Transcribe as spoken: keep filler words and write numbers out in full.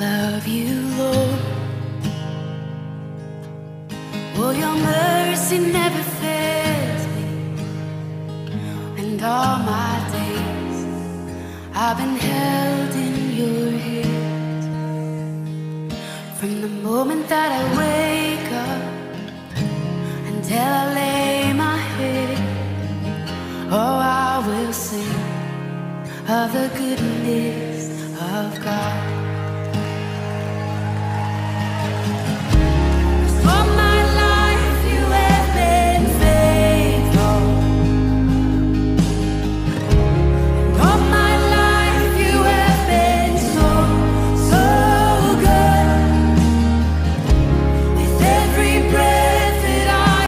love you, Lord. Oh, your mercy never fails me, and all my days I've been held in your hand. From the moment that I wake up until I lay my head, oh, I will sing of the goodness of God.